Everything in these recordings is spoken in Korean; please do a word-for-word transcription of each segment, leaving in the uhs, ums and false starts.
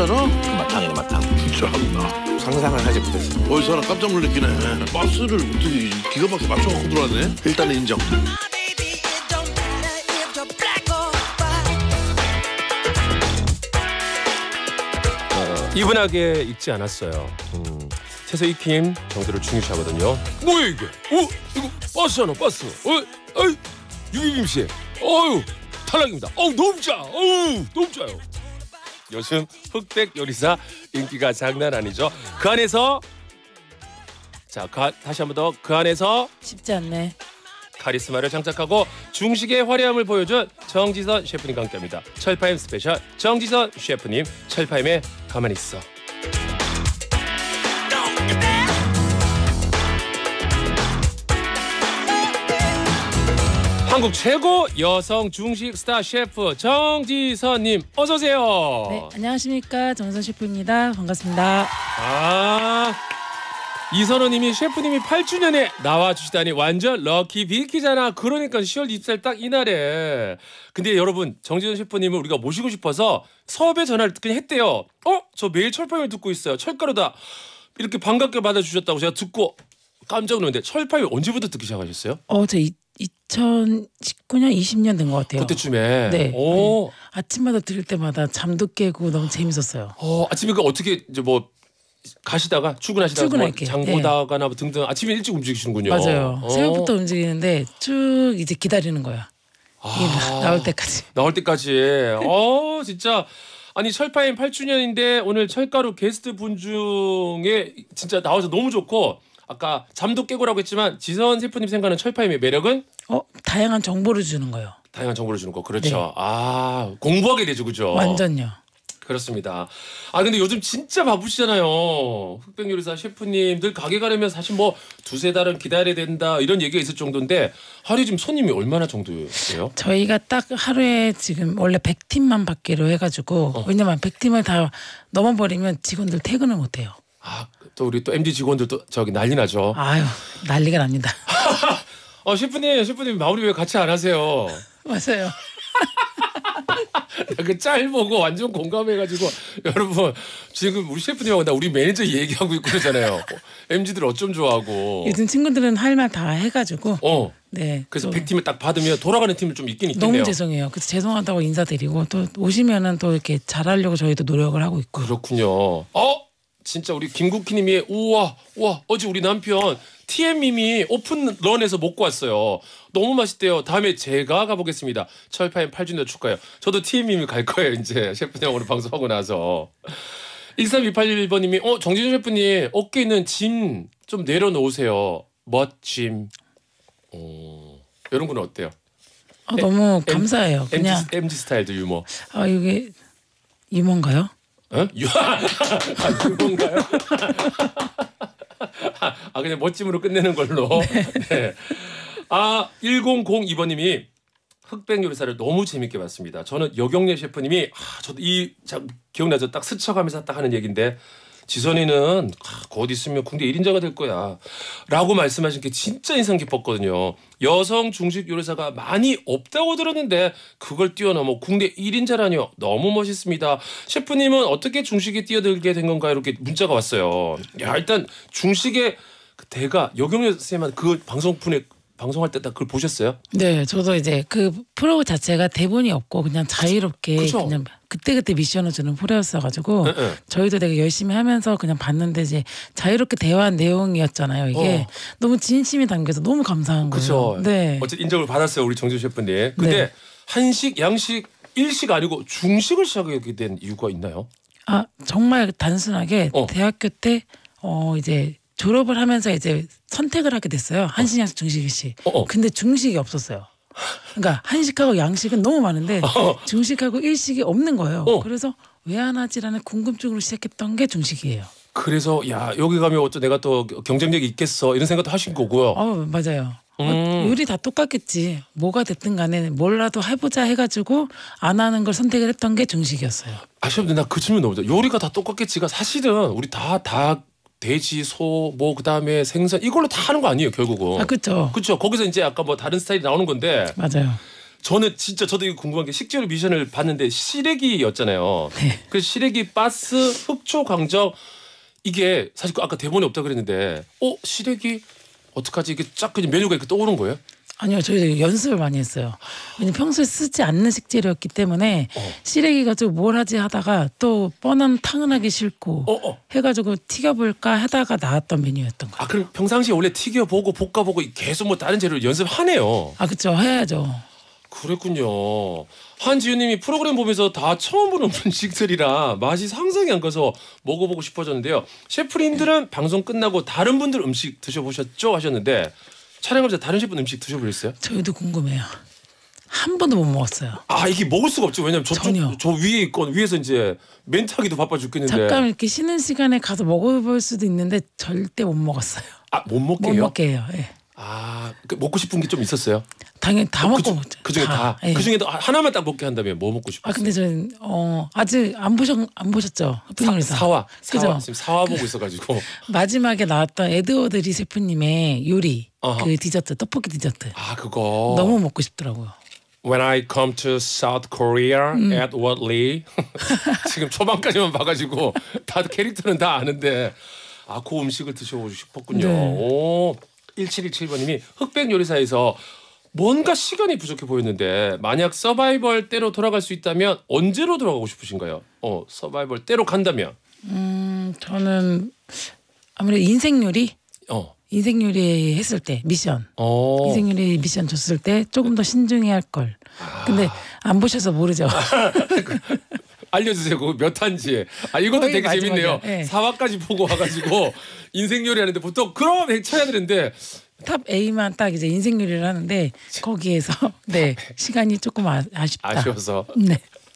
버스잖아. 마탕이네 마탕. 참나. 상상을 하지 못했어. 어이 사람 깜짝 놀랐기네. 버스를 어떻게 기가 막히게 맞춰갖고 들어왔네. 일단은 인정. 이분하게 읽지 않았어요. 음, 채소 익힘 정도를 중요시하거든요. 뭐야 이게? 어? 이거 버스잖아 버스. 어? 어이 유비빔 씨. 어유 탈락입니다. 어우 너무 짜. 어우 너무 짜요. 요즘 흑백 요리사 인기가 장난 아니죠. 그 안에서 자 가, 다시 한 번 더 그 안에서 쉽지 않네. 카리스마를 장착하고 중식의 화려함을 보여준 정지선 셰프님과 함께합니다. 철파임 스페셜 정지선 셰프님 철파임에 가만히 있어. 한국 최고 여성 중식 스타 셰프 정지선님 어서 오세요. 네, 안녕하십니까 정선 셰프입니다. 반갑습니다. 아 이선호님이 셰프님이 팔 주년에 나와주시다니 완전 럭키 비키잖아. 그러니까 시월 이십사 일 딱 이날에. 근데 여러분 정지선 셰프님을 우리가 모시고 싶어서 섭외 전화를 그냥 했대요. 어? 저 매일 철파임을 듣고 있어요. 철가루다. 이렇게 반갑게 받아주셨다고 제가 듣고 깜짝 놀랐는데 철파임 언제부터 듣기 시작하셨어요? 어, 저 이천십구 년 이십 년 된 것 같아요. 그때쯤에. 네. 오. 네. 아침마다 들을 때마다 잠도 깨고 너무 재밌었어요. 어, 아침에 그 어떻게 이제 뭐 가시다가 출근하시다가 출근할게. 뭐 장 보다가나 뭐 등등 아침에 일찍 움직이시는군요. 맞아요. 어. 새벽부터 움직이는데 쭉 이제 기다리는 거야. 아, 나올 때까지. 나올 때까지. 어 진짜 아니 철파임 팔 주년인데 오늘 철가루 게스트 분 중에 진짜 나와서 너무 좋고 아까 잠도 깨고라고 했지만 지선 셰프님 생각하는 철파임의 매력은 어 다양한 정보를 주는 거예요. 다양한 정보를 주는 거 그렇죠. 네. 아 공부하게 되죠, 그죠? 완전요. 그렇습니다. 아 근데 요즘 진짜 바쁘시잖아요. 흑백 요리사 셰프님들 가게 가려면 사실 뭐 두세 달은 기다려야 된다 이런 얘기가 있을 정도인데 하루에 지금 손님이 얼마나 정도예요? 저희가 딱 하루에 지금 원래 백 팀만 받기로 해가지고 어. 왜냐면 백 팀을 다 넘어버리면 직원들 퇴근을 못해요. 아 또 우리 또 엠지 직원들도 저기 난리 나죠. 아유 난리가 납니다. 어 셰프님 셰프님 마무리 왜 같이 안 하세요? 맞아요. 그 짤 보고 완전 공감해가지고 여러분 지금 우리 셰프님하고 나 우리 매니저 얘기하고 있고 그러잖아요. 엠지들 어쩜 좋아하고. 요즘 친구들은 할 말 다 해가지고. 어. 네. 그래서 백 팀을 딱 받으면 돌아가는 팀을 좀 있긴 있겠네요. 너무 죄송해요. 그래서 죄송하다고 인사드리고 또 오시면은 또 이렇게 잘하려고 저희도 노력을 하고 있고. 그렇군요. 어 진짜 우리 김국희님이 우와 우와 어제 우리 남편 티엠님이 오픈런에서 먹고 왔어요. 너무 맛있대요. 다음에 제가 가보겠습니다. 철파임 팔 주년 축하해요. 저도 티엠님이 갈 거예요. 이제 셰프님 오늘 방송하고 나서. 일삼이팔일 번님이 어 정진우 셰프님 어깨에 있는 짐 좀 내려놓으세요. 멋짐. 어, 이런 건 어때요? 아, 너무 엠, 그냥 엠지, 엠지 스타일도 유머. 아 이게 유머인가요? 어? 유 아, 유머인가요? 아 그냥 멋짐으로 끝내는 걸로. 네. 네. 아 일공공이 번님이 흑백 요리사를 너무 재밌게 봤습니다. 저는 여경래 셰프님이 아 저도 이 자, 기억나죠? 딱 스쳐가면서 딱 하는 얘기인데 지선이는 아, 곧 있으면 국내 일 인자가 될 거야 라고 말씀하신 게 진짜 인상 깊었거든요. 여성 중식 요리사가 많이 없다고 들었는데 그걸 뛰어넘어 국내 일 인자라뇨. 너무 멋있습니다. 셰프님은 어떻게 중식에 뛰어들게 된 건가요? 이렇게 문자가 왔어요. 야 일단 중식의 그 대가 여경래 쌤한 그 방송분에 방송할 때 딱 그걸 보셨어요? 네, 저도 이제 그 프로 자체가 대본이 없고 그냥 자유롭게 그쵸? 그냥 그때그때 미션을 주는 프로였어가지고 네, 네. 저희도 되게 열심히 하면서 그냥 봤는데 이제 자유롭게 대화한 내용이었잖아요. 이게 어. 너무 진심이 담겨서 너무 감사한 거예요. 그렇죠. 네. 어쨌든 인정을 받았어요 우리 정준 셰프님. 근데 네. 한식, 양식, 일식 아니고 중식을 시작하게 된 이유가 있나요? 아 정말 단순하게 어. 대학교 때 어 이제 졸업을 하면서 이제 선택을 하게 됐어요. 한식, 양식, 중식, 일식. 어, 어. 근데 중식이 없었어요. 그러니까 한식하고 양식은 너무 많은데 어. 중식하고 일식이 없는 거예요. 어. 그래서 왜 안 하지라는 궁금증으로 시작했던 게 중식이에요. 그래서 야 여기 가면 어쩌 내가 또 경쟁력이 있겠어 이런 생각도 하신 거고요. 어 맞아요. 음. 어, 요리 다 똑같겠지. 뭐가 됐든 간에 뭐라도 해보자 해가지고 안 하는 걸 선택을 했던 게 중식이었어요. 아시는데 나 그 질문 너무 좋아. 요리가 다 똑같겠지가 사실은 우리 다 다 돼지, 소, 뭐 그다음에 생선 이걸로 다 하는 거 아니에요 결국은. 아 그렇죠. 그렇죠. 거기서 이제 아까 뭐 다른 스타일이 나오는 건데 맞아요. 저는 진짜 저도 이거 궁금한 게 식재료 미션을 봤는데 시래기였잖아요. 네. 그 시래기, 바스, 흑초, 강정 이게 사실 아까 대본에 없다 그랬는데 어 시래기 어떡하지 이게 쫙 그냥 메뉴가 이렇게 떠오른 거예요? 아니요, 저희 연습을 많이 했어요. 왜냐면 평소에 쓰지 않는 식재료였기 때문에 어. 시래기 가지고 뭘 하지 하다가 또 뻔한 탕은 하기 싫고 어, 어. 해가지고 튀겨볼까 하다가 나왔던 메뉴였던 거예요. 아 그럼 평상시에 원래 튀겨보고 볶아보고 계속 뭐 다른 재료를 연습하네요. 아 그쵸, 해야죠. 그랬군요. 한지윤님이 프로그램 보면서 다 처음 보는 음식들이라 맛이 상상이 안 가서 먹어보고 싶어졌는데요. 셰프님들은 방송 끝나고 다른 분들 음식 드셔보셨죠? 하셨는데 촬영하면서 다른 셰프 음식 드셔보셨어요? 저희도 궁금해요. 한 번도 못 먹었어요. 아 이게 먹을 수가 없죠. 왜냐면 저쪽 전혀. 저 위에 있건 위에서 이제 멘트하기도 바빠 죽겠는데. 잠깐 이렇게 쉬는 시간에 가서 먹어볼 수도 있는데 절대 못 먹었어요. 아 못 못 먹게요? 먹게 해요. 예. 아 그 먹고 싶은 게 좀 있었어요? 당연히 다 그, 먹고 중- 먹죠. 그 중에 다. 예. 그 중에도 하나만 딱 먹게 한다면 뭐 먹고 싶었어요? 아 근데 저는 어 아직 안 보셨 안 보셨죠? 흑백요리사. 사와 사와 그죠? 지금 사와 보고 있어가지고. 마지막에 나왔던 에드워드 리 셰프님의 요리 어허. 그 디저트 떡볶이 디저트 아 그거. 너무 먹고 싶더라고요. When I come to South Korea, 음. Edward Lee. 지금 초반까지만 봐가지고 다 캐릭터는 다 아는데 아 그 음식을 드셔보고 싶었군요. 네. 오 일칠일칠 번님이 흑백 요리사에서 뭔가 시간이 부족해 보였는데 만약 서바이벌 때로 돌아갈 수 있다면 언제로 돌아가고 싶으신가요? 어 서바이벌 때로 간다면 음 저는 아무래도 인생 요리 어. 인생 요리 했을 때 미션 어. 인생 요리 미션 줬을 때 조금 더 신중해야 할 걸. 근데 안 보셔서 모르죠. 알려주세요. 그거 몇 탄지. 아 이것도 거의 되게 마지막이야. 재밌네요. 네. 사 화까지 보고 와가지고 인생 요리 하는데 보통 그럼 쳐야 되는데 탑 A만 딱 이제 인생 요리를 하는데 거기에서 네 시간이 조금 아, 아쉽다. 아쉬워서 네.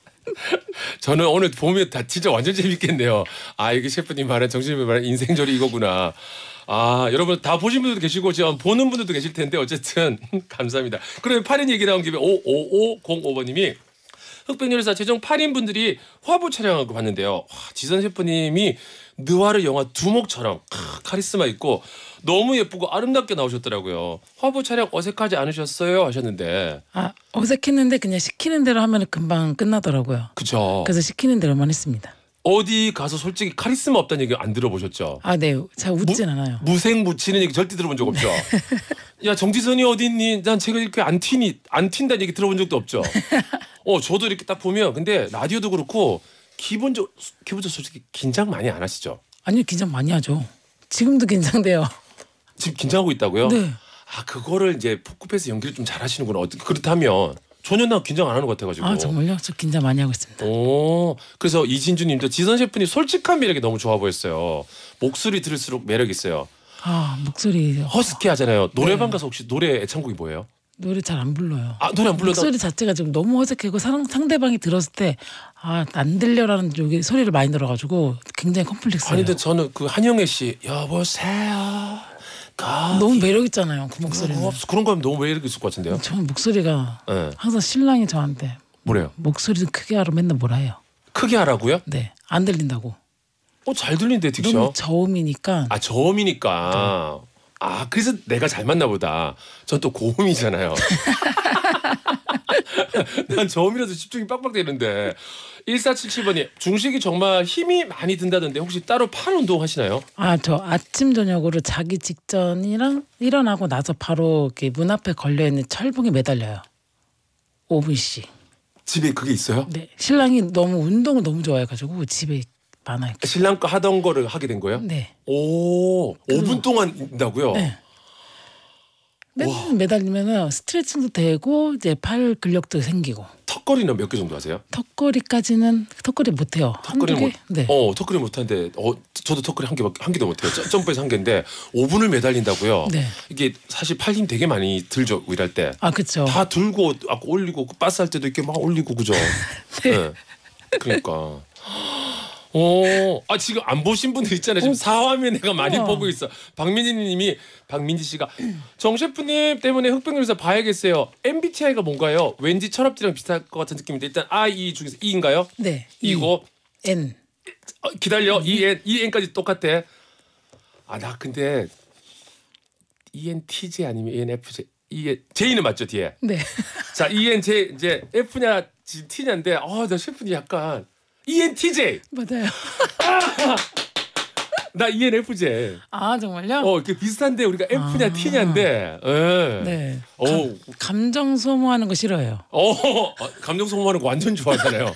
저는 오늘 보면 다 진짜 완전 재밌겠네요. 아 이게 셰프님 말은 정신님 말은 인생 요리 이거구나. 아 여러분 다 보신 분들도 계시고 지금 보는 분들도 계실 텐데 어쨌든 감사합니다. 그러면 팔 인 얘기 나온 김에 오오오공오 번님이 흑백요리사 최종 팔 인 분들이 화보 촬영하고 봤는데요. 와, 지선 셰프님이 느와르 영화 두목처럼 크, 카리스마 있고 너무 예쁘고 아름답게 나오셨더라고요. 화보 촬영 어색하지 않으셨어요? 하셨는데 아 어색했는데 그냥 시키는 대로 하면 금방 끝나더라고요. 그죠. 그래서 시키는 대로만 했습니다. 어디 가서 솔직히 카리스마 없다는 얘기 안 들어보셨죠? 아 네, 잘 웃진 않아요. 무생무치는 얘기 절대 들어본 적 없죠. 야 정지선이 어디 있니? 난 제가 이렇게 안 튀니 안 튄다는 얘기 들어본 적도 없죠. 어 저도 이렇게 딱 보면 근데 라디오도 그렇고 기본적 기본적 솔직히 긴장 많이 안 하시죠? 아니요, 긴장 많이 하죠. 지금도 긴장돼요. 지금 긴장하고 있다고요? 네. 아 그거를 이제 포크페이스 연기를 좀 잘하시는구나. 어떻게 그렇다면 전혀 나 긴장 안 하는 것 같아가지고. 아 정말요? 저 긴장 많이 하고 있습니다. 오, 그래서 이진주님도 지선 셰프님 솔직한 매력이 너무 좋아 보였어요. 목소리 들을수록 매력 있어요. 아 목소리 허스키 하잖아요. 노래방 가서 혹시 노래 애창곡이 뭐예요? 노래 잘 안 불러요. 아 노래 안 불러도 목소리 자체가 지금 너무 어색하고 상, 상대방이 들었을 때 아 안 들려라는 쪽에 소리를 많이 들어가지고 굉장히 컴플렉스예요. 아니 근데 저는 그 한영애 씨 여보세요. 가 너무 매력 있잖아요. 그 목소리는. 어, 그런 거 하면 너무 매력 있을 것 같은데요. 저는 목소리가 네. 항상 신랑이 저한테 뭐래요? 목소리 좀 크게 하라 맨날 뭐라 해요. 크게 하라고요? 네, 안 들린다고. 어 잘 들린대 딕션. 너무 저음이니까. 아 저음이니까. 아 그래서 내가 잘 맞나 보다. 전 또 고음이잖아요. 난 저음이라서 집중이 빡빡 되는데. 일사칠칠 번이 중식이 정말 힘이 많이 든다던데 혹시 따로 팔 운동 하시나요? 아, 저 아침 저녁으로 자기 직전이랑 일어나고 나서 바로 이렇게 문 앞에 걸려 있는 철봉에 매달려요. 오 분씩. 집에 그게 있어요? 네, 신랑이 너무 운동을 너무 좋아해가지고 집에 많아요. 신랑 거 하던 거를 하게 된 거예요? 네. 오, 오 분 동안 인다고요? 네. 맨날 매달리면은 스트레칭도 되고 이제 팔 근력도 생기고. 턱걸이는 몇 개 정도 하세요? 턱걸이까지는 턱걸이 못 해요. 한두 턱걸이 개. 못, 네. 어 턱걸이 못하는데, 어 저도 턱걸이 한 개밖에 한 개도 못해요. 점- 점프해서 한 개인데 오 분을 매달린다고요? 네. 이게 사실 팔 힘 되게 많이 들죠 일할 때. 아, 그렇죠. 다 들고 아까 올리고 바스 할 때도 이렇게 막 올리고 그죠? 네. 그러니까. 오, 아 지금 안 보신 분들 있잖아요. 지금 사 화면 내가 많이 우와. 보고 있어. 박민지님이 박민지 씨가 정 셰프님 때문에 흑백요리사 봐야겠어요. 엠비티아이가 뭔가요? 왠지 철업지랑 비슷할 것 같은 느낌인데 일단 I, E 중에서 E인가요? 네. 이고 N. 어, 기다려 E N E N까지 똑같아. 아 나 근데 E N T J 아니면 E N F J 이게 J는 맞죠 뒤에. 네. 자 이엔제 이제 F냐 T냐인데 아나 셰프님 약간 이엔티제이. 맞아요. 나 이엔에프제. 아 정말요? 어, 이렇게 비슷한데 우리가 F냐 아. T냐인데. 예. 네. 오. 감, 감정 소모하는 거 싫어해요. 어, 감정 소모하는 거 완전 좋아하잖아요.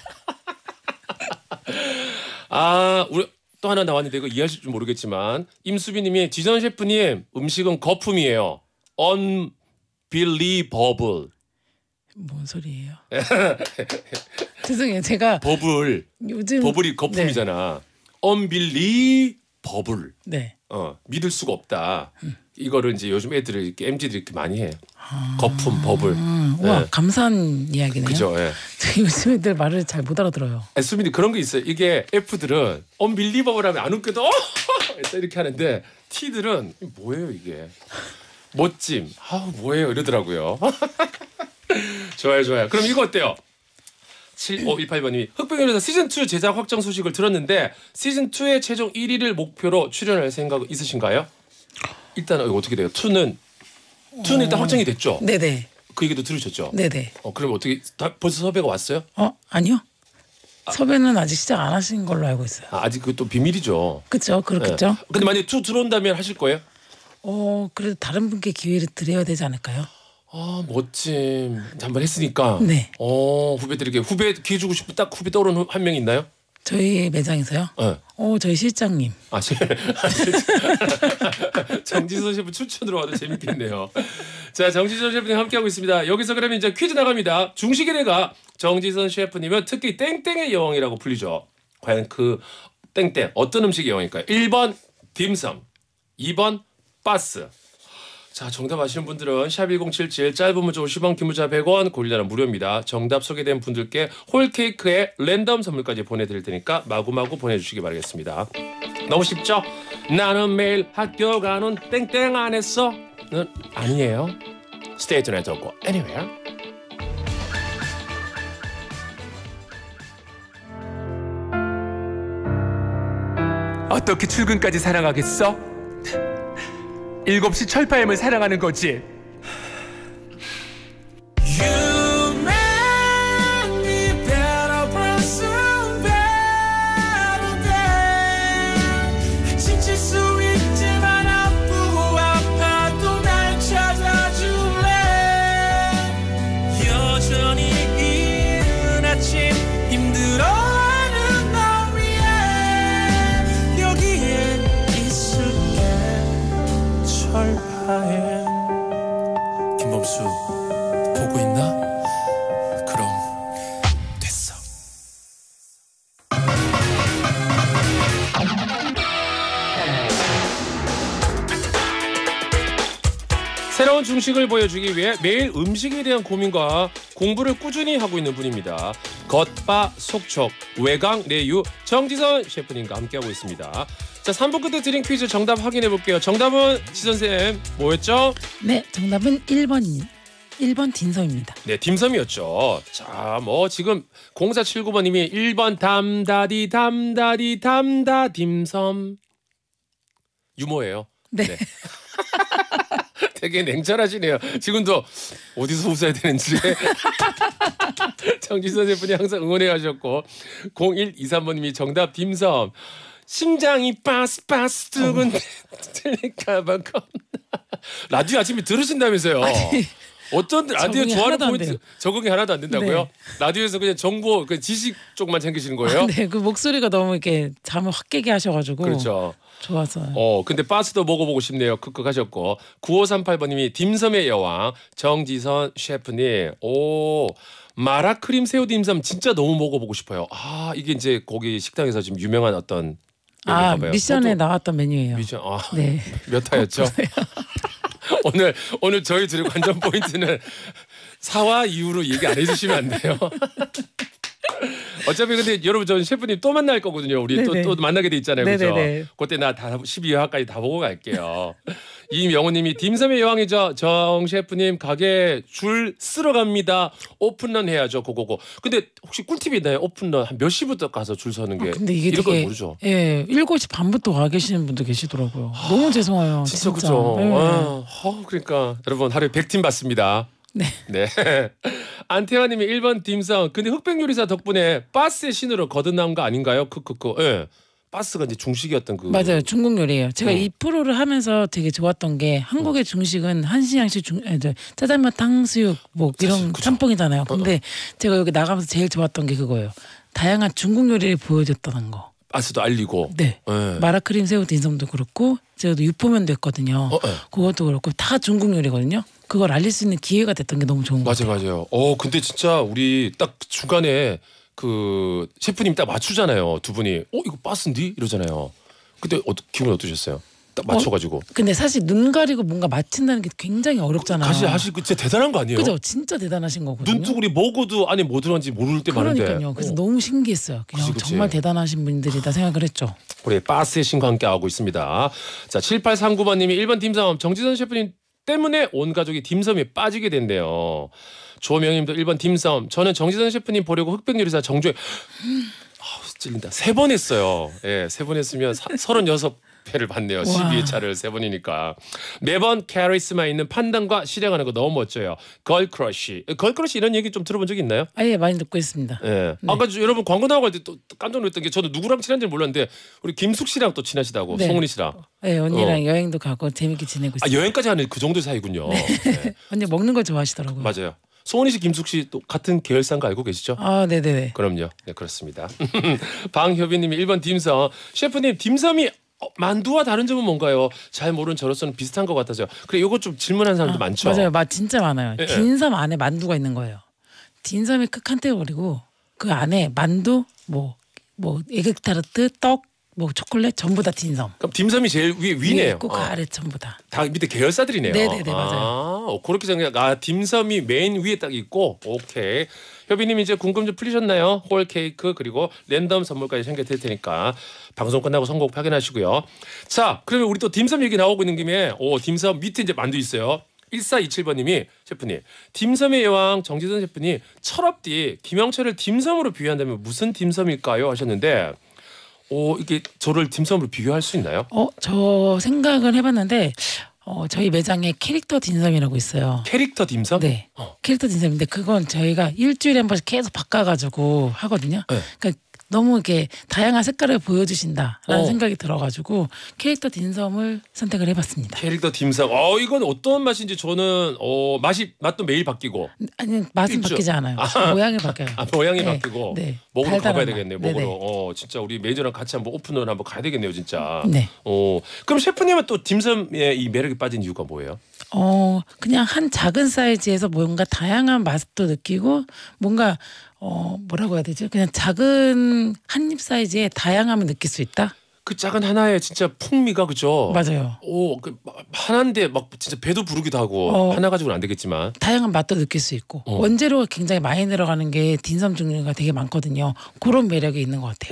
아, 우리 또 하나 나왔는데 이거 이해하실 줄 모르겠지만 임수빈님이 지선 셰프님 음식은 거품이에요. Unbelievable. 뭔 소리예요? 죄송해요. 제가 버블. 요즘 버블이 거품이잖아. Unbelievable. 네. 어, 믿을 수가 없다. 이거를 이제 요즘 애들을 이렇게 엠지들이 이렇게 많이 해. 거품, 버블. 음, 와 네. 감사한 이야기네요. 그죠? 예. 요즘 애들 말을 잘 못 알아들어요. 수빈이 그런 게 있어요. 이게 F들은 언빌리버블 하면 안 웃겨도 어! 이렇게 하는데 T들은 뭐예요 이게? 멋짐. 아 뭐예요 이러더라고요. 좋아요 좋아요. 그럼 이거 어때요? 칠오일팔 번님이 흑백요리사 시즌이 제작 확정 소식을 들었는데 시즌이의 최종 일 위를 목표로 출연할 생각 있으신가요? 일단 이거 어떻게 돼요? 이는 이는 일단 확정이 됐죠? 네네. 그 얘기도 들으셨죠? 네네. 어, 그럼 어떻게 다 벌써 섭외가 왔어요? 어 아니요. 섭외는 아직 시작 안 하신 걸로 알고 있어요. 아, 아직 그것도 비밀이죠. 그렇죠, 그렇겠죠. 네. 근데 만약에 투 들어온다면 하실 거예요? 어 그래도 다른 분께 기회를 드려야 되지 않을까요? 아 멋짐 한번 했으니까. 네. 어 후배들에게 후배 기회 주고 싶은 딱 후배 떠오르는 한 명 있나요? 저희 매장에서요? 네. 어 저희 실장님. 아 실. 정지선 셰프 추천으로 와도 재밌겠네요. 자 정지선 셰프님 함께하고 있습니다. 여기서 그러면 이제 퀴즈 나갑니다. 중식이래가 정지선 셰프님은 특히 땡땡의 여왕이라고 불리죠. 과연 그 땡땡 어떤 음식의 여왕일까요? 일 번 딤섬, 이 번 바스. 자 정답 아시는 분들은 샵 일공칠칠 짧은 문자 오십 원 긴 문자 백 원 고릴라는 무료입니다. 정답 소개된 분들께 홀케이크에 랜덤 선물까지 보내드릴 테니까 마구마구 보내주시기 바라겠습니다. 너무 쉽죠? 나는 매일 학교 가는 땡땡 안에서는 아니에요. Stay tonight or go anywhere. 어떻게 출근까지 사랑하겠어? 일곱 시 철파엠을 사랑하는 거지. 김범수 보고 있나? 그럼 됐어. 새로운 중식을 보여주기 위해 매일 음식에 대한 고민과 공부를 꾸준히 하고 있는 분입니다. 겉바 속촉 외강 내유 정지선 셰프님과 함께하고 있습니다. 자 삼 부 끝에 드린 퀴즈 정답 확인해 볼게요. 정답은 지선쌤 뭐였죠? 네 정답은 일 번 일 번 딘섬입니다. 네 딤섬이었죠. 자 뭐 지금 공사칠구 번님이 일 번 담다디 담다디 담다 딤섬 유머예요. 네. 네. 되게 냉철하시네요. 지금도 어디서 웃어야 되는지. 정지선 셰프님 항상 응원해 하셨고 공일이삼 번님이 정답 딤섬. 심장이 빠스빠스 두근 틀릴까봐 겁나. 라디오 아침에 들으신다면서요. 아니, 어떤 라디오 적응이 좋아하는 하나도 안 포인트 돼요. 적응이 하나도 안 된다고요? 네. 라디오에서 그냥 정보 그 지식 쪽만 챙기시는 거예요? 네, 그 목소리가 너무 이렇게 잠을 확 깨게 하셔가지고 그렇죠. 좋아서. 어 근데 바스도 먹어보고 싶네요. 크크 하셨고 구오삼팔 번님이 딤섬의 여왕 정지선 셰프님. 오 마라크림 새우 딤섬 진짜 너무 먹어보고 싶어요. 아 이게 이제 거기 식당에서 지금 유명한 어떤 아 봐요. 미션에 저도- 나왔던 메뉴예요. 미션 아 네. 몇 화였죠? 오늘 오늘 저희 둘의 관전 포인트는 사와 이후로 얘기 안 해주시면 안 돼요. 어차피 근데 여러분 전 셰프님 또 만날 거거든요. 우리 또, 네네. 또 만나게 돼 있잖아요. 그죠? 네네네. 그때 나 다 십이 화까지 다 보고 갈게요. 이명호님이 딤섬의 여왕이죠. 정 셰프님 가게 줄 쓰러 갑니다. 오픈런 해야죠. 고고고. 근데 혹시 꿀팁이 있나요? 오픈런 한 몇 시부터 가서 줄 서는 게? 아, 근데 이게 이런 걸 되게 모르죠. 예, 일곱 시 반부터 와 계시는 분도 계시더라고요. 너무 죄송해요. 진짜, 진짜. 그죠. 예. 아, 어, 그러니까 여러분 하루에 백 팀 받습니다. 네. 네. 안태환님이 일 번 딤섬. 근데 흑백 요리사 덕분에 바스의 신으로 거듭나온 거 아닌가요? 크크크. 예. 바스가 이제 중식이었던 그. 맞아요. 중국 요리예요. 제가 음. 이 프로를 하면서 되게 좋았던 게 한국의 중식은 한식, 양식, 중, 아니, 저, 짜장면, 탕수육 뭐 이런 그쵸. 짬뽕이잖아요. 근데 제가 여기 나가면서 제일 좋았던 게 그거예요. 다양한 중국 요리를 보여줬다는 거. 바스도 알리고. 네. 예. 마라크림 새우 딤섬도 그렇고 제가 또 유포면도 했거든요. 어, 예. 그것도 그렇고 다 중국 요리거든요. 그걸 알릴 수 있는 기회가 됐던 게 너무 좋은 것 맞아요, 같아요. 맞아요. 어, 근데 진짜 우리 딱 중간에 그 셰프님 딱 맞추잖아요. 두 분이. 어, 이거 바스인디? 이러잖아요. 그때 어, 기분이 어떠셨어요? 딱 맞춰가지고. 근데 사실 눈 가리고 뭔가 맞춘다는 게 굉장히 어렵잖아요. 다시 하실 그 진짜 대단한 거 아니에요? 그죠? 진짜 대단하신 거거든요. 눈두구리 먹어도 안에 뭐 들어간지 모를 때 많은데. 그러니까요. 그래서 어. 너무 신기했어요. 그냥 그치, 그치. 정말 대단하신 분들이다 생각을 했죠. 우리 바스의 신과 함께 하고 있습니다. 자, 칠팔삼구 번님이 일 번 딤섬 정지선 셰프님 때문에 온 가족이 딤섬에 빠지게 된대요. 조명님도 일 번 딤섬. 저는 정지선 셰프님 보려고 흑백 요리사 정주행. 아우, 찔린다. 세 번 했어요. 예, 세 번 했으면 사, 서른여섯 회를 받네요. 십이 회차를 세 번이니까. 매번 카리스마 있는 판단과 실행하는 거 너무 멋져요. 걸크러쉬. 걸크러쉬 이런 얘기 좀 들어본 적 있나요? 아예 많이 듣고 있습니다. 예. 아까 저 여러분 광고 나갈 때 또 깜짝 놀랐던 게 저도 누구랑 친한지 몰랐는데 우리 김숙 씨랑 또 친하시다고. 네. 송은이 씨랑. 네, 언니랑 어. 여행도 가고 재밌게 지내고 아, 있어요. 여행까지 하는 그 정도 사이군요. 네. 언니 먹는 거 좋아하시더라고요. 맞아요. 송은이 씨, 김숙 씨 또 같은 계열사인 거 알고 계시죠? 아, 네네네. 그럼요. 네, 그렇습니다. 방효빈님이 일 번 딤섬. 셰프님 딤섬이 어, 만두와 다른 점은 뭔가요? 잘 모르는 저로서는 비슷한 것 같아서요. 그래, 이거 좀 질문하는 사람도 아, 많죠. 맞아요. 맛 진짜 많아요. 예, 예. 딘섬 안에 만두가 있는 거예요. 딘섬이 크 칸테고리고 그 안에 만두, 뭐, 뭐 에그타르트, 떡, 뭐 초콜릿 전부 다 딘섬. 그럼 딤섬이 제일 위에 위에 위네요. 있고 그 어. 아래 전부 다. 다 밑에 계열사들이네요. 네네네, 맞아요. 아, 어, 그렇게 생각. 아, 딤섬이 메인 위에 딱 있고, 오케이. 효빈님 이제 궁금 좀 풀리셨나요? 홀 케이크 그리고 랜덤 선물까지 챙겨 드릴 테니까 방송 끝나고 선곡 확인하시고요. 자, 그러면 우리 또 딤섬 얘기 나오고 있는 김에, 오, 딤섬 밑에 이제 만두 있어요. 일사이칠 번님이 셰프님, 딤섬의 여왕 정지선 셰프님 철업디 김영철을 딤섬으로 비유한다면 무슨 딤섬일까요? 하셨는데, 오, 이게 저를 딤섬으로 비교할 수 있나요? 어, 저 생각을 해봤는데 어, 저희 매장에 캐릭터 딘섬이라고 있어요. 캐릭터 딤섬? 네, 어. 캐릭터 딘섬인데 그건 저희가 일주일에 한 번씩 계속 바꿔가지고 하거든요. 네. 그러니까 너무 이렇게 다양한 색깔을 보여주신다라는 어. 생각이 들어가지고 캐릭터 딘섬을 선택을 해봤습니다. 캐릭터 딤섬. 어, 이건 어떤 맛인지 저는 어, 맛이 맛도 매일 바뀌고. 아니 맛은 있죠. 바뀌지 않아요. 모양이 바뀌어요. 아, 모양이 네, 바뀌고. 네. 먹으러 달달한 가봐야 맛. 되겠네요. 네네. 먹으러. 어, 진짜 우리 매니저랑 같이 한번 오픈을 한번 가야 되겠네요, 진짜. 네. 어, 그럼 셰프님은 또 딤섬의 이 매력에 빠진 이유가 뭐예요? 어 그냥 한 작은 사이즈에서 뭔가 다양한 맛도 느끼고 뭔가 어 뭐라고 해야 되지? 그냥 작은 한 입 사이즈에 다양함을 느낄 수 있다. 그 작은 하나에 진짜 풍미가 그죠? 맞아요. 오, 그 하나인데 막 진짜 배도 부르기도 하고 어. 하나 가지고는 안 되겠지만. 다양한 맛도 느낄 수 있고 어. 원재료가 굉장히 많이 들어가는 게 딘섬 종류가 되게 많거든요. 그런 매력이 있는 것 같아요.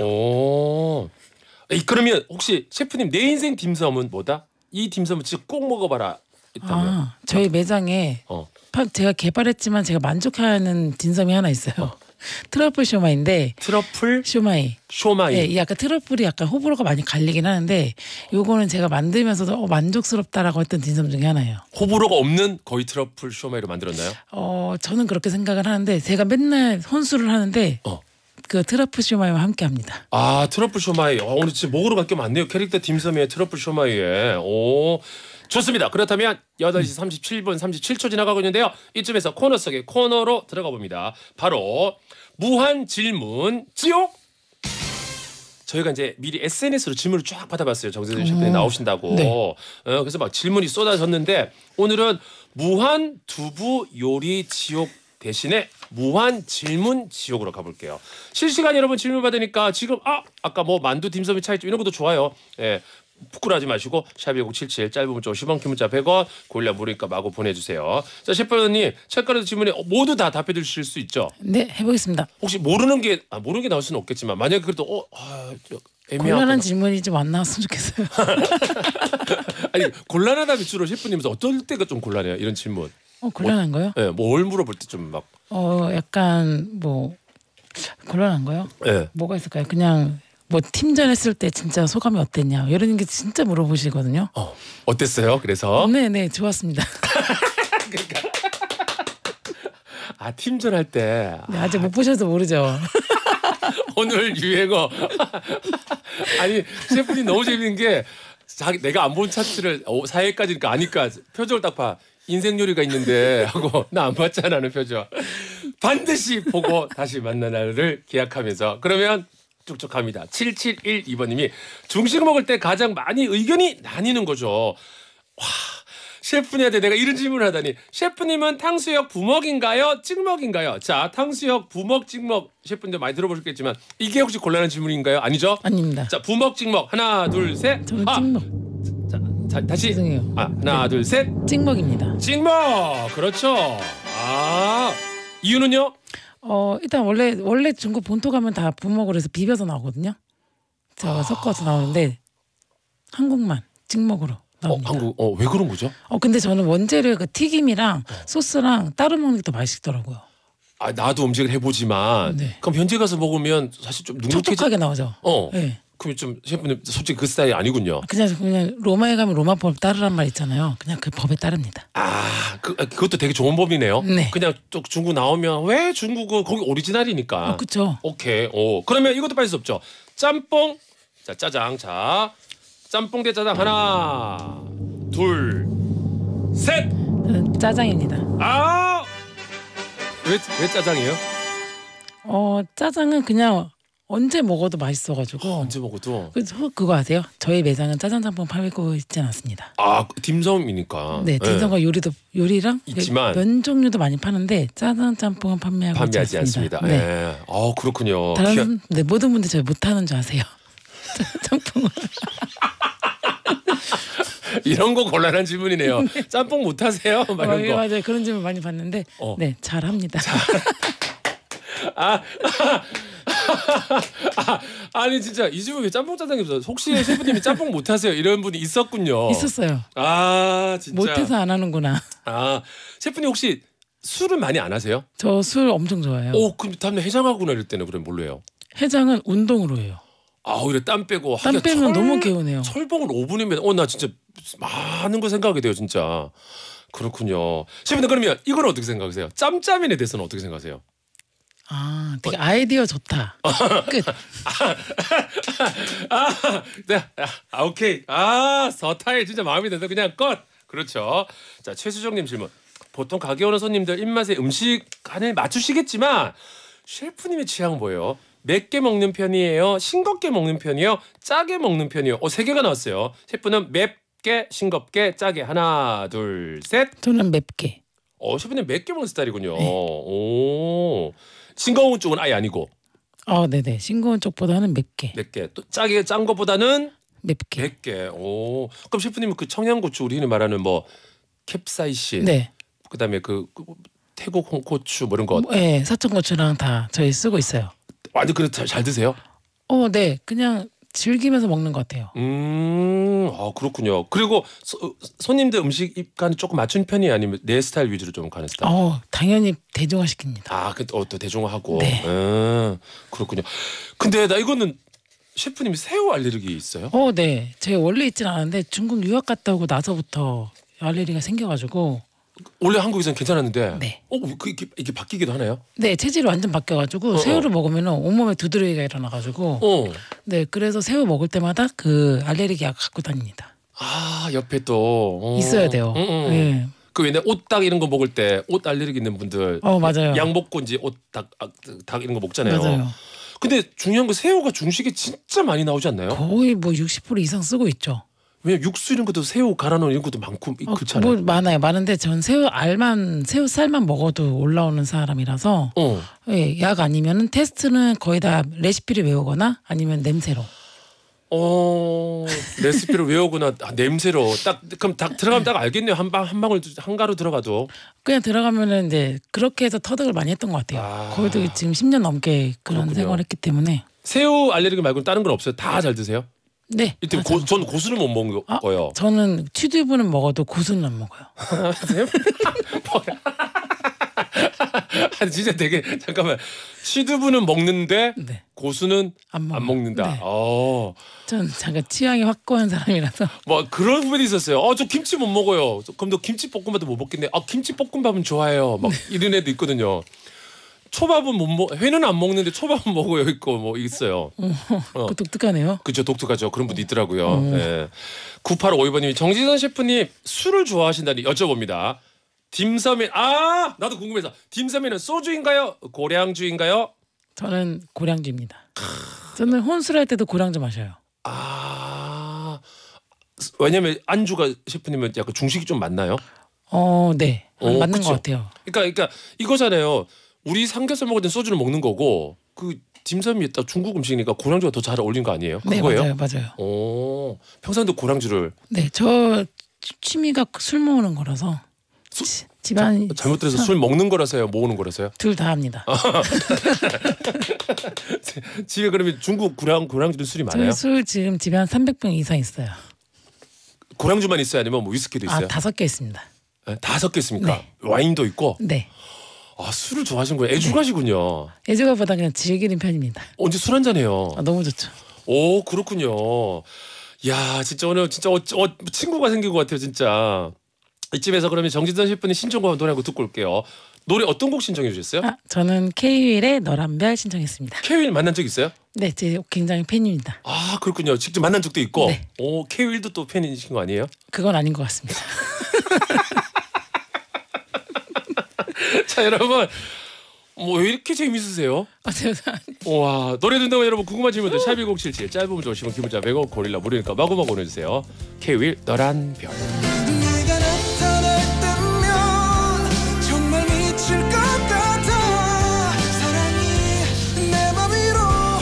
오. 에이, 그러면 혹시 셰프님 내 인생 딤섬은 뭐다? 이 딤섬은 진짜 꼭 먹어봐라. 있다면. 아, 저희 매장에 어. 파- 제가 개발했지만 제가 만족하는 딘섬이 하나 있어요. 트러플 쇼마인데 트러플 쇼마이. 쇼마이. 네, 이 약간 트러플이 약간 호불호가 많이 갈리긴 하는데 요거는 제가 만들면서도 어, 만족스럽다라고 했던 딘섬 중에 하나예요. 호불호가 없는 거의 트러플 쇼마이로 만들었나요? 어, 저는 그렇게 생각을 하는데 제가 맨날 혼술을 하는데 어. 그 트러플 쇼마이와 함께 합니다. 아, 트러플 쇼마이. 어, 오늘 진짜 먹으러 갈 게 많네요. 캐릭터 딤섬의 트러플 쇼마이에. 오. 좋습니다. 그렇다면 여덟 시 삼십칠 분 삼십칠 초 지나가고 있는데요. 이쯤에서 코너 속의 코너로 들어가 봅니다. 바로 무한 질문 지옥. 저희가 이제 미리 에스엔에스로 질문을 쫙 받아봤어요. 정세준 셰프님 나오신다고. 네. 어, 그래서 막 질문이 쏟아졌는데 오늘은 무한 두부 요리 지옥 대신에 무한 질문 지옥으로 가볼게요. 실시간 여러분 질문 받으니까 지금 아 아까 뭐 만두 딤섬의 차이점 이런 것도 좋아요. 예. 부끄러워하지 마시고 샵 일공칠칠 짧은 문자 오십 원 긴 문자 백 원 고릴라 무료니까 마구 보내주세요. 자 셰프님 책가루 질문에 모두 다 답해 주실 수 있죠? 네, 해보겠습니다. 혹시 모르는 게 아, 모르는 게 나올 수는 없겠지만 만약에 그래도 어 아, 애매하거나 곤란한 질문이 좀 안 나왔으면 좋겠어요. 아니 곤란하다면 주로 셰프님께서 어떨 때가 좀 곤란해요 이런 질문. 어, 곤란한 거요? 예, 네, 뭘 물어볼 때 좀 막. 어, 약간 뭐 곤란한 거요? 예. 네. 뭐가 있을까요? 그냥 뭐 팀전 했을 때 진짜 소감이 어땠냐 이런 게 진짜 물어보시거든요. 어 어땠어요? 그래서. 네네 좋았습니다. 그러니까 아 팀전 할 때. 네, 아직 못 보셔서 모르죠. 오늘 유행어. 아니 셰프님 너무 재밌는 게 자기 내가 안 본 차트를 사 회까지니까 아니까 표정을 딱 봐. 인생 요리가 있는데 하고 나 안 봤잖아는 표정. 반드시 보고 다시 만난 날을 기약하면서 그러면 쭉쭉 갑니다. 칠칠일이 번님이 중식 먹을 때 가장 많이 의견이 나뉘는 거죠. 와 셰프님한테 내가 이런 질문을 하다니 셰프님은 탕수육 부먹인가요? 찍먹인가요? 자 탕수육 부먹 찍먹 셰프님들 많이 들어보셨겠지만 이게 혹시 곤란한 질문인가요? 아니죠? 아닙니다. 자 부먹 찍먹 하나 둘 셋. 저는 아, 찍먹. 자, 자 다시 죄송해요. 아, 하나 둘 셋. 찍먹입니다. 찍먹 그렇죠. 아 이유는요? 어 일단 원래 원래 중국 본토 가면 다 부먹으로 해서 비벼서 나오거든요. 제가 아. 섞어서 나오는데 한국만 찍먹으로 어 나옵니다. 한국 어 왜 그런 거죠? 어 근데 저는 원재료 그 튀김이랑 소스랑 따로 먹는 게 더 맛있더라고요. 아 나도 음식을 해보지만 네. 그럼 현지 가서 먹으면 사실 좀 눅눅해지. 촉촉하게 나오죠. 어. 네. 그럼 좀 셰프님 솔직히 그 스타일이 아니군요. 그냥 그냥 로마에 가면 로마 법 따르란 말 있잖아요. 그냥 그 법에 따릅니다. 아, 그, 그것도 되게 좋은 법이네요. 네. 그냥 또 중국 나오면 왜 중국은 거기 오리지널이니까. 어, 그렇죠. 오케이. 오. 그러면 이것도 빠질 수 없죠. 짬뽕. 자, 짜장. 자. 짬뽕 대 짜장 하나. 둘. 셋. 저는 짜장입니다. 아! 왜, 왜 짜장이에요? 어 짜장은 그냥 언제 먹어도 맛있어가지고. 언제 먹어도. 그 그거 아세요? 저희 매장은 짜장 짬뽕 팔고 있진 않습니다. 아, 딤섬이니까. 네, 딤섬과 요리도 요리랑 있지만 면 종류도 많이 파는데 짜장 짬뽕은 판매하고 판매하지 있지 않습니다. 않습니다. 네. 예. 아, 그렇군요. 다른 네, 모든 분들이 저희 못하는 줄 아세요. 짬뽕은 이런 거 곤란한 질문이네요. 짬뽕 못 하세요? 막 어, 이런 예, 거. 맞아요. 그런 질문 많이 받는데 어. 네 잘합니다. 아, 아, 아니 진짜 이 집은 왜 짬뽕 짜장이 없어요? 혹시 셰프님이 짬뽕 못 하세요? 이런 분이 있었군요. 있었어요. 아, 진짜. 못해서 안 하는구나. 아, 셰프님 혹시 술은 많이 안 하세요? 저 술 엄청 좋아해요. 오, 그럼 다음날 해장하거나 이럴 때는 그럼 뭘로 해요? 해장은 운동으로 해요. 아, 오히려 땀 빼고 땀 하기가 빼면 철- 너무 개운해요. 철봉을 오 분이면 어 나 진짜 많은 거 생각하게 돼요, 진짜. 그렇군요. 셰프님 그러면 이건 어떻게 생각하세요? 짬짜면에 대해서는 어떻게 생각하세요? 아, 되게 아이디어 좋다. 끝. 아, 네, 아, 오케이. 아, 서타일 진짜 마음에 들어서 그냥 컷. 그렇죠. 자, 최수정님 질문. 보통 가게 오는 손님들 입맛에 음식 간을 맞추시겠지만 셰프님의 취향은 뭐예요? 맵게 먹는 편이에요? 싱겁게 먹는 편이에요? 짜게 먹는 편이에요? 어, 세 개가 나왔어요. 셰프는 맵게, 싱겁게, 짜게. 하나, 둘, 셋. 저는 맵게. 어, 셰프님 맵게 먹는 스타일이군요. 네. 오. 싱거운 쪽은 아예 아니고 어, 네네. 싱거운 쪽보다는 맵게. 맵게. 또 짜게 짠 것보다는 맵게. 맵게. 오. 그럼 셰프님은 그 청양고추 우리 흔히 말하는 뭐 캡사이신. 네. 그다음에 그, 그 태국 홍고추 뭐 이런 거. 네, 사천고추랑 다 저희 쓰고 있어요. 완전 그래 잘, 잘 드세요? 어, 네. 그냥 즐기면서 먹는 것 같아요. 음. 아, 그렇군요. 그리고 소, 손님들 음식 입간을 조금 맞춘 편이 아니면 내 스타일 위주로 좀 가는 스타일? 어, 당연히 대중화시킵니다. 아, 그, 어, 또 대중화하고. 네. 음, 그렇군요. 근데 나 이거는 셰프님이 새우 알레르기 있어요? 어, 네. 제가 원래 있진 않은데 중국 유학 갔다 오고 나서부터 알레르기가 생겨가지고 원래 한국에서는 괜찮았는데. 네. 어, 그 이게, 이게 바뀌기도 하나요? 네, 체질이 완전 바뀌어가지고 어, 새우를 먹으면 온몸에 두드러기가 일어나가지고 어. 네, 그래서 새우 먹을 때마다 그 알레르기 약 갖고 다닙니다. 아, 옆에 또 어. 있어야 돼요. 응, 응. 네. 그 옛날 옷딱 이런 거 먹을 때 옷 알레르기 있는 분들 어, 맞아요. 양 먹고 이제 옷닭 아, 닭 이런 거 먹잖아요. 맞아요. 근데 중요한 건 새우가 중식에 진짜 많이 나오지 않나요? 거의 뭐 육십 퍼센트 이상 쓰고 있죠. 왜냐면 육수 이런 것도 새우 갈아 넣은 이런 것도 많고 어, 그렇잖아요. 뭐 많아요. 많은데 전 새우 알만 새우 살만 먹어도 올라오는 사람이라서 어. 예, 약 아니면은 테스트는 거의 다 레시피를 외우거나 아니면 냄새로. 어 레시피를 외우거나 아, 냄새로 딱 그럼 딱 들어가면 딱 알겠네요. 한 방 한 방울 한 가루 들어가도 그냥 들어가면은 이제 그렇게 해서 터득을 많이 했던 것 같아요. 아. 거기도 지금 십 년 넘게 그런 그렇군요. 생활했기 때문에. 새우 알레르기 말고는 다른 건 없어요. 다 잘 드세요? 네. 이때 다 고, 잘- 전 고수는 못 먹어요. 아, 저는 취두부는 먹어도 고수는 안 먹어요. 아니 진짜 되게 잠깐만 취두부는 먹는데 네. 고수는 안 안 먹어요. 먹는다. 네. 어. 전 잠깐 취향이 확고한 사람이라서. 뭐 그런 후배도 있었어요. 어, 저 김치 못 먹어요. 그럼 너 김치 볶음밥도 못 먹겠네. 아, 김치 볶음밥은 좋아해요. 막 이런 애도 있거든요. 초밥은 못 먹, 회는 안 먹는데 초밥은 먹어요. 있고 뭐 있어요. 어. 그 독특하네요. 그죠, 독특하죠. 그런 분도 있더라고요. 네. 구팔오이 번님이 정지선 셰프님 술을 좋아하신다니 여쭤봅니다. 딤섬이 아 나도 궁금해서 딤섬이는 소주인가요? 고량주인가요? 저는 고량주입니다. 저는 혼술할 때도 고량주 마셔요. 아 왜냐면 안주가 셰프님은 약간 중식이 좀 맞나요? 어, 네. 오, 맞는 그쵸? 것 같아요. 그러니까 그러니까 이거잖아요. 우리 삼겹살 먹을 땐 소주를 먹는 거고 그 딤섬이 딱 중국 음식이니까 고량주가 더 잘 어울리는 거 아니에요? 네, 그거예요? 맞아요, 맞아요. 오 평소에도 고량주를 네, 저 취미가 술 모으는 거라서 지- 집안 잘못 들어서 술 먹는 거라서요, 모으는 거라서요? 둘 다 합니다. 집에 그러면 중국 고량 고량주 술이 많아요? 저희 술 지금 집에 한 삼백 병 이상 있어요. 고량주만 있어요, 아니면 뭐 위스키도 있어요? 아, 다섯 개 있습니다. 네, 다섯 개 있습니까? 네. 와인도 있고. 네. 아 술을 좋아하시는 거예요? 애주가시군요. 애주가보다 그냥 즐기는 편입니다. 언제 술 한잔 해요? 아, 너무 좋죠. 오 그렇군요. 야 진짜 오늘 진짜 어, 어, 친구가 생긴 것 같아요 진짜. 이쯤에서 그러면 정진선 셰프님 신청곡 노래 한곡 듣고 올게요. 노래 어떤 곡 신청해 주셨어요? 아, 저는 K-윌의 너란 별 신청했습니다. 케윌 만난 적 있어요? 네, 제 굉장히 팬입니다. 아 그렇군요. 직접 만난 적도 있고. 네. 오 케윌도 또 팬이신 거 아니에요? 그건 아닌 것 같습니다. 자 여러분 뭐 왜 이렇게 재밌으세요? 아, 죄송합니다. 와 노래 듣는다고 여러분 궁금한 질문들 샵 일공칠칠 짧은 조시면 기분자 백 원 고릴라 무료니까 마구마구 보내주세요. 케윌 너란 별. 네가 나타날 때면 정말 미칠 것 같아 사랑이 내 맘 위로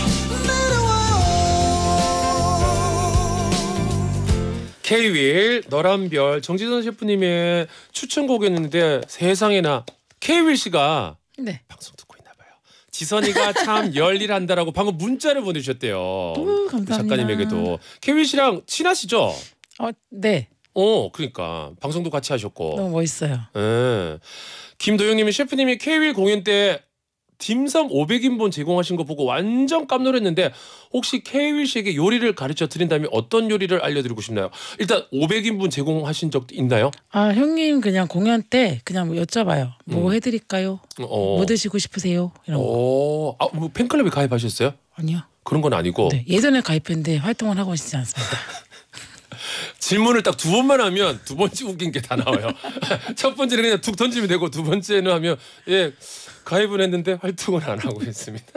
내려와 케이윌 너란 별 정지선 셰프님의 추천곡이었는데 세상에나 케이윌 씨가 네. 방송 듣고 있나 봐요. 지선이가 참 열일한다라고 방금 문자를 보내주셨대요. 오, 감사합니다. 작가님에게도 케이윌 씨랑 친하시죠? 어, 네. 어 그러니까 방송도 같이 하셨고. 너무 멋있어요. 예. 김도영님이 셰프님이 케이윌 공연 때 딤섬 오백 인분 제공하신 거 보고 완전 깜놀했는데 혹시 케이윌 씨에게 요리를 가르쳐 드린다면 어떤 요리를 알려드리고 싶나요? 일단 오백 인분 제공하신 적 있나요? 아, 형님 그냥 공연 때 그냥 뭐 여쭤봐요. 뭐 음. 해드릴까요? 어. 뭐 드시고 싶으세요? 이런 거. 어. 아, 뭐 팬클럽에 가입하셨어요? 아니요. 그런 건 아니고 네, 예전에 가입했는데 활동을 하고 있지 않습니다. 질문을 딱 두 번만 하면 두 번째 웃긴 게 다 나와요. 첫 번째는 그냥 툭 던지면 되고 두 번째는 하면 예 가입은 했는데 활동을 안 하고 있습니다.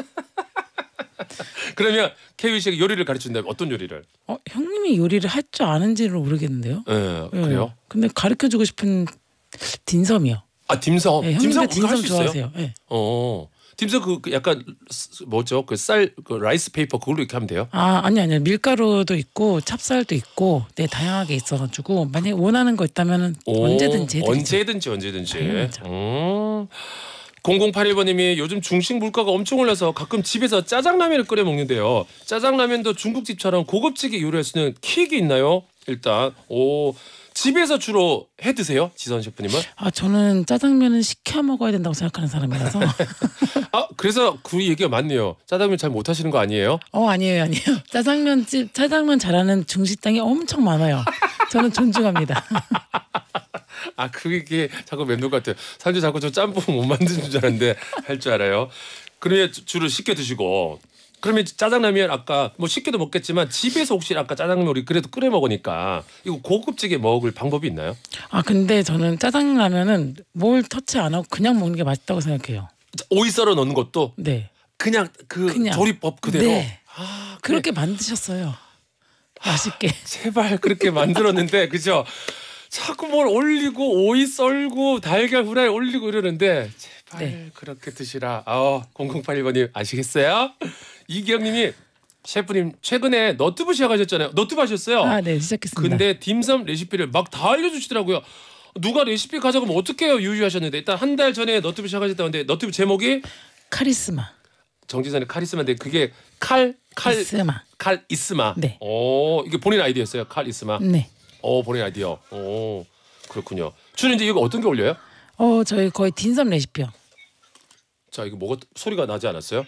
그러면 케이윌 씨에게 요리를 가르친다면 어떤 요리를? 어, 형님이 요리를 할 줄 아는지를 모르겠는데요. 예, 예. 그래요? 근데 가르쳐주고 싶은 딤섬이요. 아 딤섬. 네, 딤섬 형님도 그거 할수 딤섬 있어요? 좋아하세요. 네. 어. 딤섬 그, 그 약간 스- 뭐죠? 그 쌀 그 라이스 페이퍼 그걸로 이렇게 하면 돼요? 아, 아니 아니요. 밀가루도 있고 찹쌀도 있고 네, 다양하게 있어가지고 만약에 원하는 거 있다면 오, 언제든지 해드리죠. 언제든지 언제든지. 당연하죠. 음. 공공팔일 번님이 요즘 중식 물가가 엄청 올라서 가끔 집에서 짜장라면을 끓여 먹는데요. 짜장라면도 중국집처럼 고급지게 요리할 수 있는 킥이 있나요? 일단 오 집에서 주로 해 드세요, 지선 셰프님은? 아, 저는 짜장면은 시켜 먹어야 된다고 생각하는 사람이라서. 아 그래서 그 얘기가 맞네요. 짜장면 잘 못하시는 거 아니에요? 어, 아니에요, 아니에요. 짜장면집 짜장면 잘하는 중식당이 엄청 많아요. 저는 존중합니다. 아 그게 자꾸 맴돌 것 같아요. 사람들이 자꾸 저 짬뽕 못 만드는 줄 알았는데 할 줄 알아요. 그러면 주- 주로 시켜 드시고 그러면 짜장라면 아까 뭐 시켜도 먹겠지만 집에서 혹시 아까 짜장면 우리 그래도 끓여 먹으니까 이거 고급지게 먹을 방법이 있나요? 아, 근데 저는 짜장라면은 뭘 터치 안 하고 그냥 먹는 게 맛있다고 생각해요. 오이 썰어 넣는 것도 네. 그냥 그 그냥. 조리법 그대로. 네. 아 그래. 그렇게 만드셨어요. 맛있게. 제발 그렇게 만들었는데 그죠? 자꾸 뭘 올리고 오이 썰고 달걀 후라이 올리고 이러는데 제발 네. 그렇게 드시라. 아 공공팔일 번님 아시겠어요? 이기영님이 셰프님 최근에 너튜브 시작하셨잖아요. 너튜브 하셨어요. 아, 네, 시작했습니다. 근데 딤섬 레시피를 막 다 알려주시더라고요. 누가 레시피 가져가면 어떡해요 유유하셨는데 일단 한 달 전에 너튜브 시작하셨다는데 너튜브 제목이 카리스마. 정지선의 카리스마인데 그게 칼 칼 이스마. 칼 이스마. 네. 오 이게 본인 아이디어였어요. 칼 이스마. 네. 오 본인 아이디어. 오 그렇군요. 주는 이제 이거 어떤 게 올려요? 어, 저희 거의 딘섬 레시피요. 자 이거 뭐가 소리가 나지 않았어요?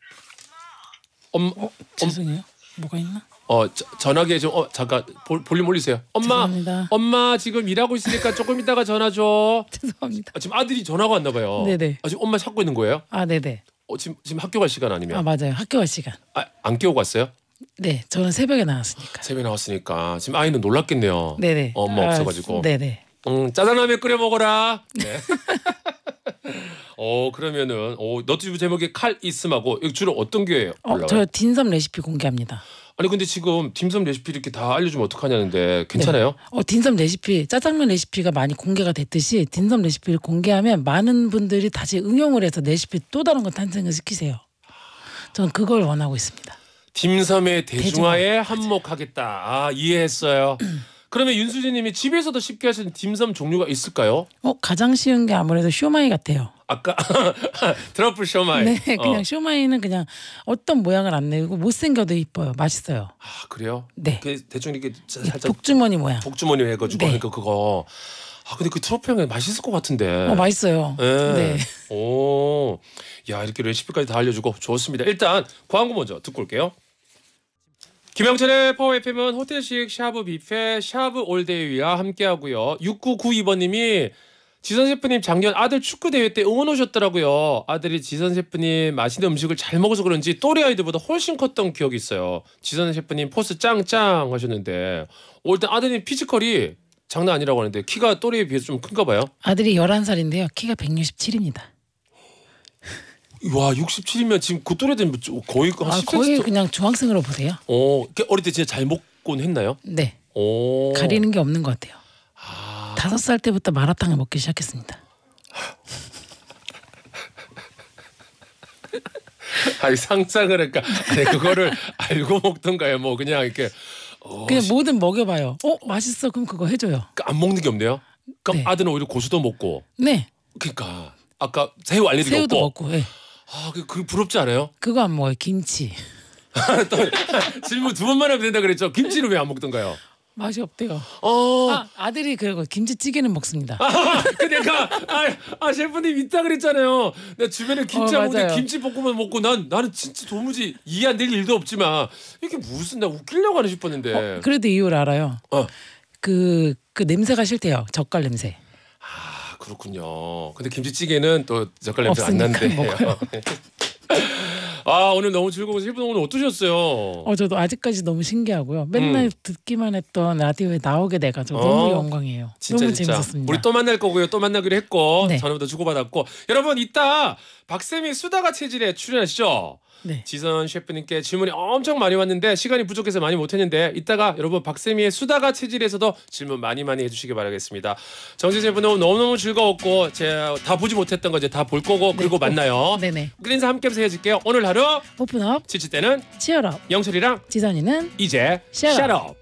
엄, 어, 죄송해요. 뭐가 있나? 어 저, 전화기에 좀 어 잠깐 볼, 볼륨 올리세요. 엄마 죄송합니다. 엄마 지금 일하고 있으니까 조금 이따가 전화 줘. 죄송합니다. 아, 지금 아들이 전화가 왔나 봐요. 네네. 아, 지금 엄마 찾고 있는 거예요? 아, 네네. 어, 지금 지금 학교 갈 시간 아니면? 아, 맞아요. 학교 갈 시간. 아, 안 깨우고 왔어요? 네, 저는 새벽에 나왔으니까. 새벽에 나왔으니까 지금 아이는 놀랐겠네요. 네네. 어, 엄마 아, 없어가지고. 네네. 음, 짜장라면 끓여 먹어라. 네. 어 그러면은 어 너튜브 제목이 칼 이스마고 이거 주로 어떤 게 어, 올라와요? 저 딘섬 레시피 공개합니다. 아니 근데 지금 딤섬 레시피 이렇게 다 알려주면 어떡하냐는데 괜찮아요? 어, 딘섬 레시피, 짜장면 레시피가 많이 공개가 됐듯이 딘섬 레시피를 공개하면 많은 분들이 다시 응용을 해서 레시피 또 다른 거 탄생을 시키세요. 저는 그걸 원하고 있습니다. 딤섬의 대중화에 대중화. 한몫하겠다. 아 이해했어요. 그러면 윤수진님이 집에서도 쉽게 하시는 딤섬 종류가 있을까요? 어, 가장 쉬운 게 아무래도 쇼마이 같아요. 아까 트러플 쇼마이. 네, 그냥 어. 쇼마이는 그냥 어떤 모양을 안 내고 못생겨도 이뻐요. 맛있어요. 아 그래요? 네. 그 대충 이렇게 자- 이 살짝 복주머니 모양. 복주머니 해가지고 네. 하니까 그거. 아 근데 그 트러플 맛있을 것 같은데. 어, 맛있어요. 네. 네. 오, 야 이렇게 레시피까지 다 알려주고 좋습니다. 일단 광고 먼저 듣고 올게요. 김영철의 파워 에프엠은 호텔식 샤브 뷔페 샤브 올데이와 함께하고요. 육구구이 번님이 지선 셰프님 작년 아들 축구 대회 때 응원 오셨더라고요. 아들이 지선 셰프님 맛있는 음식을 잘 먹어서 그런지 또래 아이들보다 훨씬 컸던 기억이 있어요. 지선 셰프님 포스 짱짱 하셨는데 어, 일단 아드님 피지컬이 장난 아니라고 하는데 키가 또래에 비해서 좀 큰가 봐요. 아들이 열한 살인데요. 키가 백육십칠입니다. 와 육십칠이면 지금 그 또래 되면 거의 한 아, 십 거의 센티미터. 그냥 중학생으로 보세요. 어, 그 어릴 때 진짜 잘 먹곤 했나요? 네. 오. 가리는 게 없는 것 같아요. 아, 다섯 살 때부터 마라탕을 먹기 시작했습니다. 아니 상상을 할까? 아니 그거를 알고 먹던가요? 뭐 그냥 이렇게 어, 그냥 시- 뭐든 먹여봐요. 어, 맛있어. 그럼 그거 해줘요. 안 먹는 게 없네요. 그럼 네. 아들은 오히려 고수도 먹고. 네. 그러니까 아까 새우 알레르기 새우도 없고. 먹고. 예. 아, 그, 그 부럽지 않아요? 그거 안 먹어요. 김치. 질문 두 번만 하면 된다 그랬죠. 김치를 왜 안 먹던가요? 맛이 없대요. 어. 아, 아들이 그리고 김치찌개는 먹습니다. 아, 그 내가 아, 아 셰프님 있다 그랬잖아요. 내 주변에 김치 어, 안 먹는데 맞아요. 김치 볶음만 먹고 난 나는 진짜 도무지 이해 안 될 일도 없지만 이게 무슨 나 웃기려고 하나 싶었는데. 어, 그래도 이유를 알아요. 어. 그, 그 냄새가 싫대요. 젓갈 냄새. 아 그렇군요. 근데 김치찌개는 또 젓갈 냄새 안 없으니까 난대요. 먹어요. 아 오늘 너무 즐거운 셰프 오늘 어떠셨어요? 어, 저도 아직까지 너무 신기하고요. 맨날 음. 듣기만 했던 라디오에 나오게 돼가지고 어, 너무 영광이에요. 진짜 너무 진짜 재밌었습니다. 우리 또 만날 거고요. 또 만나기로 했고 네. 전화부터 주고받았고 여러분 이따 박쌤이 수다가 체질에 출연하시죠. 네. 지선 셰프님께 질문이 엄청 많이 왔는데 시간이 부족해서 많이 못했는데 이따가 여러분 박쌤이의 수다가 체질에서도 질문 많이 많이 해주시기 바라겠습니다. 정진 셰프는 오늘 너무너무 즐거웠고 제가 다 보지 못했던 거 이제 다 볼 거고 그리고 만나요. 네네. 끝 인사 함께 하면서 헤어질게요. 오늘 하루 오픈업, 지칠 때는 치얼업, 영철이랑 지선이는 이제 Shut up. 샷업.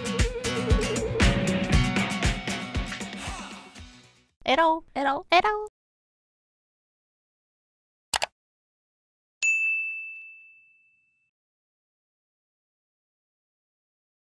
에러 에러 에러